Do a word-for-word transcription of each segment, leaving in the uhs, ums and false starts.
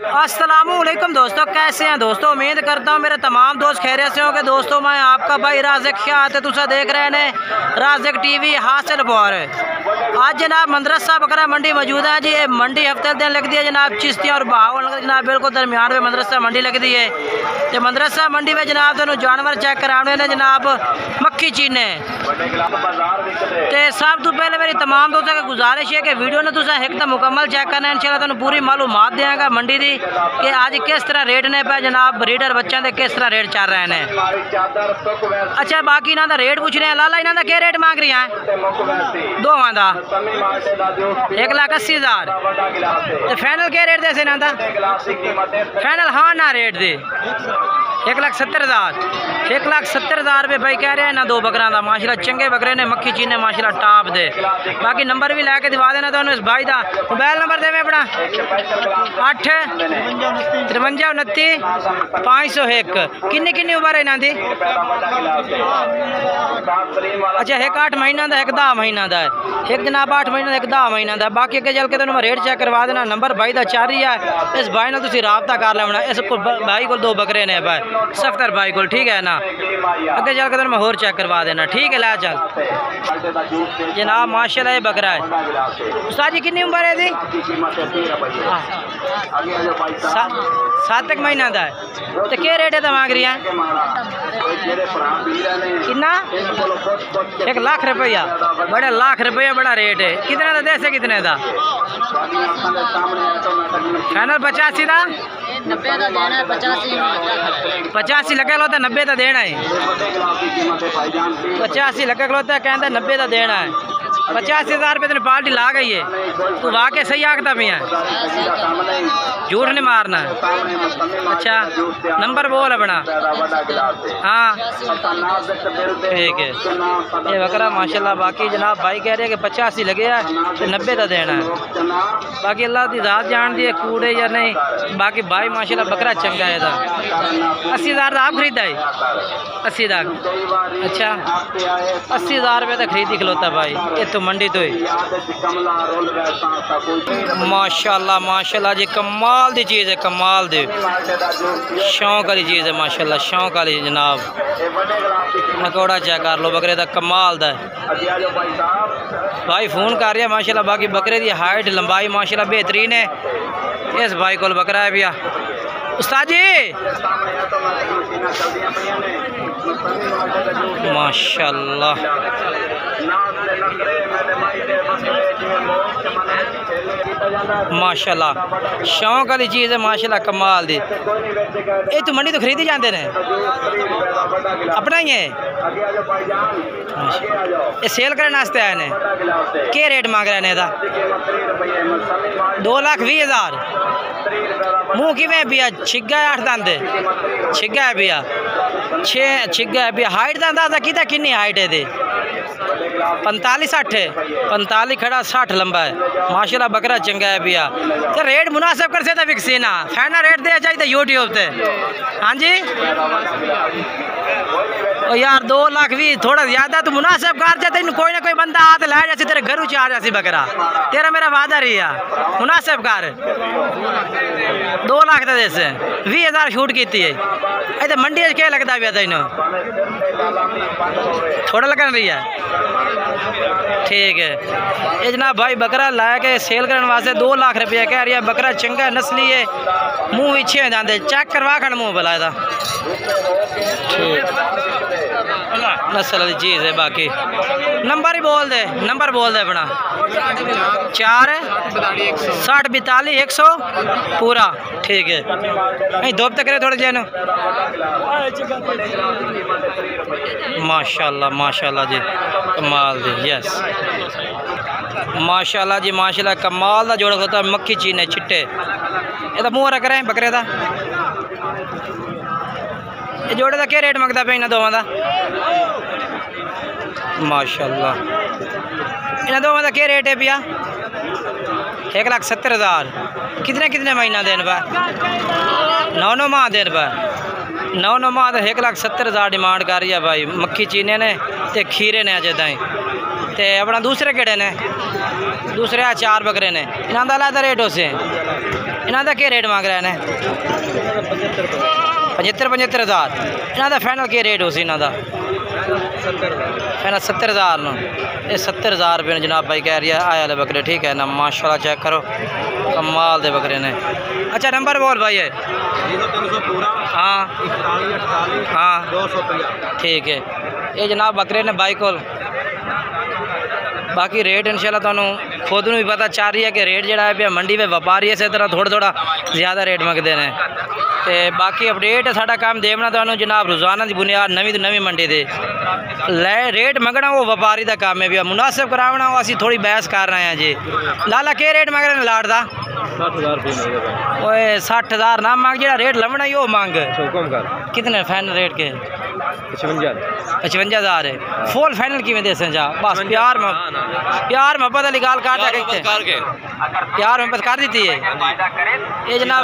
अस्सलामुअलैकुम दोस्तों, कैसे हैं दोस्तों। उम्मीद करता हूँ मेरे तमाम दोस्त खैरियत से होंगे। दोस्तों मैं आपका भाई राज़िक शाह तुसा देख रहे हैं राज़िक टीवी हासिल बोर। आज जनाब मदरसा बकरा मंडी मौजूद है जी। ये मंडी हफ्ते दिन लगती है जनाब चिश्तियाँ और बहावल जनाब बिल्कुल दरमियान में मदरसा मंडी लगती है। तो मदरसा मंडी में जनाब दोनों जानवर चेक कराने ने जनाब मक्खी चीने। तो सब तो पहले मेरी तमाम दोस्तों की गुजारिश है कि वीडियो ने तुसा एक तो मुकम्मल चेक करना है। इंशाल्लाह तुहानू पूरी मालूमात देंगे मंडी दी कि आज किस तरह रेट ने पे जनाब ब्रीडर बच्चों के किस तरह रेट चल रहे हैं। अच्छा बाकी इन्हों का रेट पूछ रहे हैं। लाला इन्हों का क्या रेट मांग रही हैं दोवां का? एक लाख अस्सी हज़ार। तो फाइनल क्या रेट दे इन्हों का? फाइनल हाँ ना रेट दे एक लाख सत्तर हज़ार। एक लाख सत्तर हज़ार रुपये भाई कह रहे हैं ना दो बकरा का। माशाल्लाह चंगे बकरे ने मक्खी चीने माशाल्लाह टॉप दे। बाकी नंबर भी लैके दिवा देना तो इस भाई का मोबाइल नंबर देवे अपना अठ तिरवंजा उनती पाँच सौ एक। किन्नी किन्नी उम्र है इन्हों की? अच्छा एक आठ महीना का एक दस महीना का है। एक जनाब आठ महीना एक दस महीना का। बाकी अगे चल के तुम रेट चेक करवा देना। नंबर भाई का चार ही है। इस भाई ने तुम रबता कर लेना। इस भाई को दो बकरे ने भाई सफ्तर भाई को, ठीक है ना। अगे चल के तुम होर चेक करवा देना, ठीक है। ला चल जनाब माशाल्लाह ये बकरा है। उस्ताद जी कितनी उम्र है दी? सात एक महीना का है। तो क्या रेट है तो मांग रही है? कितना? एक लाख रुपया। बड़ा लाख रुपया बड़ा रेट है। कितने का देसे कितने का? फाइनल पचासी का पचासी लगे लो तो नब्बे का देना है। पचासी लगे लो तो कहते नब्बे का देना है। पचासी हज़ार रुपये तेने पार्टी ला गई है। तू वाकई सही आखता भी है, झूठ नहीं मारना। अच्छा नंबर बोल अपना। हाँ ठीक है। ये बकरा माशाल्लाह बाकी जनाब भाई कह रहे हैं कि पचासी लगे है तो नब्बे का देना है। बाकी अल्लाह की ज़ात जान दी है कूड़े या नहीं। बाकी भाई माशाल्लाह बकरा चंगा है। अस्सी हज़ार आप खरीदा है? अस्सी हज़ार। अच्छा अस्सी हज़ार रुपये तो खरीदी खिलौता भाई ये तो मंडी तो ही। माशाल्लाह माशाल्लाह जी कमाल दी चीज़ है, कमाल दी शौक वाली चीज़ है माशाल्लाह, शौक वाली जनाब। नकोड़ा चेक कर लो बकरे का, कमाल दा भाई फ़ोन कर रहा है माशाल्लाह। बाकी बकरे की हाइट लंबाई माशाल्लाह बेहतरीन है। इस भाई को बकरा है भैया। उस्ताद जी माशाल्लाह माशाल्लाह शौक वाली चीज़ है माशाल्लाह, कमाल दी। ये तो मंडी तो खरीदी जाते हैं अपना ही है। ये सेल करने वास्ते आए ने। क्या रेट मांग रहे हैं? दो लाख भी हज़ार। मुँह किमें भैया? छिग्गा है आठ दंद छिग्गा है भैया, छे छिग्गा है भैया। हाइट का अंदाजा किता कितनी हाइट है दे? पैंतालीस साठ है। पैंतालीस खड़ा साठ लंबा है माशाल्लाह। बकरा चंगा है भैया। तो रेट मुनासिब कर से विकसी ना फाइनल रेट दे चाहिए यूट्यूब पे। हाँ जी ओ यार दो लाख भी थोड़ा ज़्यादा तो मुनासिब कर जाते। कोई ना कोई बंदा हाथ ला जाए तेरे घर आ जासी बकरा। तेरा मेरा वादा रही है, मुनासिब कर। दो लाख तो जैसे भी हज़ार छूट की है। तो मंडी क्या लगता है तेन? थोड़ा लगन रही है, ठीक है। ये जनाब भाई बकरा लाया के सेल करने वास्ते दो लाख रुपया कह रही है। बकरा चंगा नस्ली है, मुँह पीछे जाते चेक करवा खड़ मुँह बुलाए था, नस्ल वाली चीज़ है। बाकी नंबर ही बोल दे, नंबर बोल दे अपना। चार साठ बतालीस एक सौ पूरा, ठीक है। नहीं धोप तक करे थोड़े जैन। माशाल्लाह माशाल्लाह जी कमाल दी, यस माशाल्लाह जी माशाल्लाह कमाल का जोड़ा होता है। मक्खी चीने चिट्टे ये तो मुँह रख रहे हैं बकरे का। ये जोड़े का क्या रेट मंगता पे इन्होंने दोवां का? माशाल्लाह इन्होंने दोवां का क्या रेट है भैया? एक लाख सत्तर हज़ार। कितने कितने महीना देन पा? नौ नौ माह देन पा। नौ नौ माह तो एक लाख सत्तर हज़ार डिमांड कर रही है भाई। मक्खी चीने ने ते खीरे ने अजे ताई ते अपना दूसरे केड़े ने? दूसरे चार बकरे ने। इन्हों का अलग रेट उसे इन्हों का क्या रेट मांग रहे हैं? पचहत्तर पचहत्तर हज़ार। इन्हों का फाइनल क्या रेट हो सी इन्हों का? फाइनल सत्तर हज़ार न। ये सत्तर हज़ार रुपये जनाब भाई कह रही है आए वाले बकरे। ठीक है ना, माशाल्लाह चेक करो, कमाल दे बकरे ने। अच्छा नंबर बोल भाई है? हाँ हाँ ठीक है। ये जनाब बकरे ने बाई को। बाकी रेट इंशाल्लाह तुहानू खुद नूं भी पता चल रही है कि रेट जड़ा है मंडी में व्यापारी इस तरह थोड़ा थोड़ा ज़्यादा रेट मंगते हैं। तो बाकी अपडेट साडा काम देवना तुहानू जनाब रोज़ाना की बुनियाद नवीं तो नवीं मंडी दे लै रेट मंगना वो व्यापारी का काम है भी मुनासिब करावना वो असी थोड़ी बहस कर रहे हैं जी। लाला के रेट मंग रहे हैं लाट का? ओए सठ हज़ार ना मांग, जो रेट लवना ही वो मांग। कितने फाइनल रेट के? पचवंजा पचवंजा हज़ार है। फुल फाइनल किमें दे जा? बस प्यार में प्यार मोहब्बत वाली गाल काट के प्यार मोहब्बत कर दी है ये जनाब।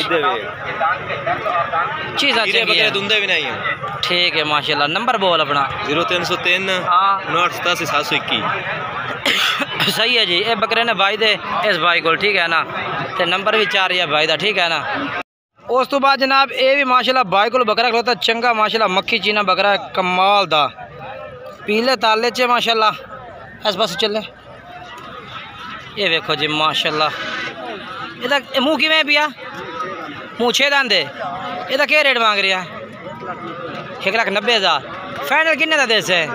चीज़ भी नहीं है। ठीक है माशाल्लाह। नंबर बोल अपना? जीरो तीन सौ तीन उनहठ सतासी सात सौ इक्की। सही है जी। ये बकरे ने भाई दे इस भाई को। ठीक है ना, तो नंबर भी चार है भाई का। ठीक है ना। उस तो बाद जनाब ये भी माशाल्लाह भाई को बकरा खलोता चंगा माशाल्लाह मक्खी चीना बकरा कमाल दा पीले ताले च माशाल्लाह। इस पास चले ये देखो जी माशाल्लाह। ਇਹਦਾ ਮੂੰਹ ਕਿਵੇਂ ਪਿਆ? ਮੂੰਹ ਛੇ ਦੰਦ ਹੈ। ਇਹਦਾ ਕੀ ਰੇਟ ਮੰਗ ਰਿਹਾ? एक लाख नब्बे हज़ार। फाइनल किन्ने का देस है?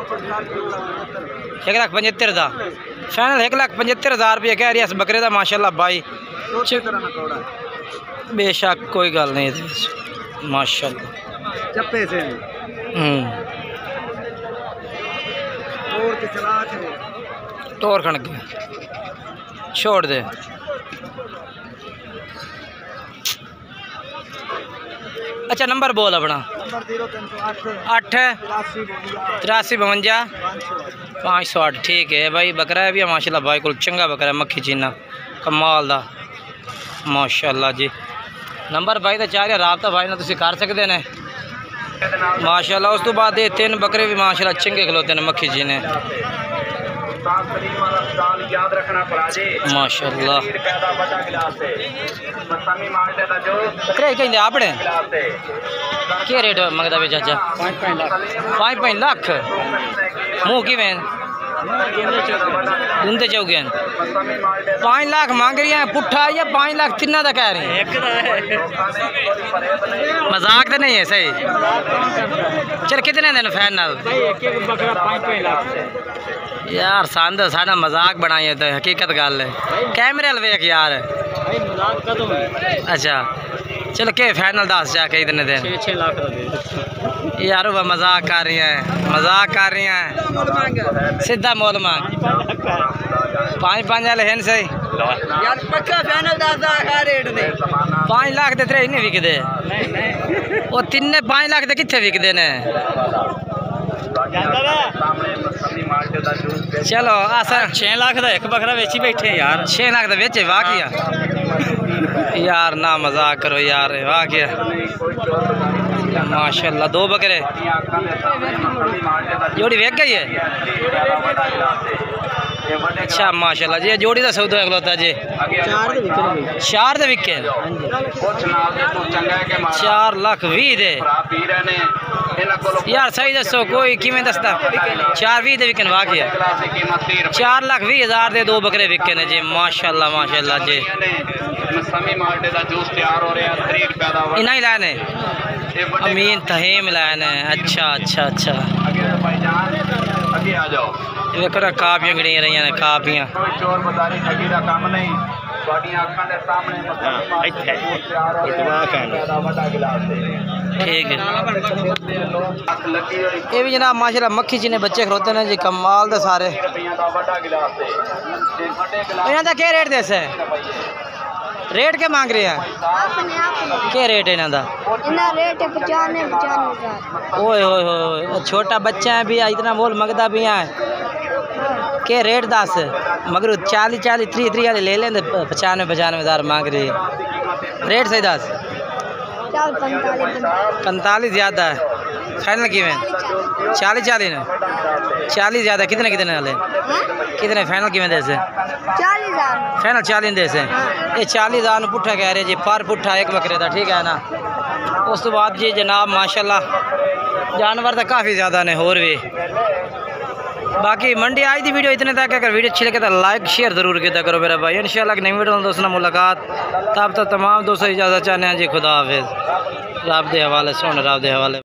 एक लाख पचहत्तर का फाइनल। एक लाख पचहत्तर हज़ार रुपये कह रही है इस बकरे का माशाल्लाह भाई। बेशक कोई गल नहीं माशाल्लाह। टोर खण के छोड़ दे। अच्छा नंबर बोल अपना? अठ तिरासी बवंजा पाँच सौ अठ। ठीक है भाई बकरा है भी माशाल्लाह भाई को चंगा बकरा मक्खी चीना कमाल दा माशाल्लाह जी। नंबर भाई तो चाह रहा राबता भाई ना तुम कर सकते हैं माशाल्लाह। उस तो बाद ये तीन बकरे भी माशाल्लाह चंगे खलोते हैं मक्खी चीने माशाल्लाह। बकरे कहें अपने क्या रेट मंगता पे चाचा? पाँच पाँच लाख। मुँह कि दूंदे चौके पाँच लाख मांग रही हैं पुट्ठा या पाँच लाख तिना का कह रहे हैं? मजाक तो नहीं है सही। चल कितने दिन फाइनल? यार सांद साढ़ा मजाक बनाई तो हकीकत गल है। कैमरे वाल वेख यार। अच्छा चलो के फाइनल दस जाके इतने दिन? छः लाख यार वह मजाक कर रही हैं मजाक कर रही हैं। सीधा मोल मांग पाँच पाँच वाले हैं सही यार पक्का फाइनल दस रेट दे। पाँच लाख दे तेरे नहीं विकते वो तीन पाँच लाख दे कितने विकते ने? चलो असा छे लाख का एक बकरा बेची बैठे यार। छे लाख का बेचे वाह किया यार ना मजाक करो यार वाह किया माशाल्लाह। दो बकरे जोड़ी वेच गई है। अच्छा माशाल्लाह जी जोड़ी का सौदा खलोता जी चार दे विके चार लाख भी दे यार सही दसो कोई किमें दसता? चार भी दे विकन वाह किया चार लाख भी हज़ार दे दो बकरे विके ने जी माशाल्लाह माशाल्लाह जी। इन्हें ही लाने अमीन तहीम लाने। अच्छा अच्छा अच्छा देखो ना कापियाँ गिनिया रही ने कापियाँ। ठीक है ये भी जनाब माशाल्लाह मक्खी चीने बच्चे खलोते हैं जी कमाल दे सारे। इन्हों का क्या रेट देस है? रेट क्या मांग रहे हैं? क्या रेट है इन्हों का? ओए ओए ओए छोटा बच्चा है भी इतना मोल मंगता भी है। क्या रेट दस मगर चालीस चालीस त्री त्री वाले ले लेंगे पचानवे पचानवे हज़ार मांग रही है। रेट सही दस पैंतालीस ज़्यादा है फाइनल किमें चालीस चालीस ने चालीस ज़्यादा कितने कितने वाले कितने फाइनल किमें दे से फाइनल चालीस दे से ये चालीस हज़ार पुट्ठा कह रहे जी पर पुट्ठा एक बकरे का ठीक है ना। उस तो बाद जी जनाब माशाल्लाह जानवर तो काफ़ी ज़्यादा ने होर भी बाकी मंडी आज की वीडियो इतने तक। अगर वीडियो अच्छी लगे तो लाइक शेयर जरूर किया करो मेरा भाई। इंशाल्लाह नई वीडियो में दोस्तों मुलाकात तब तक तमाम दोस्तों इजाज़त चाहते हैं जी। खुदा हाफिज़। रब दे हवाले सुन रब दे हवाले।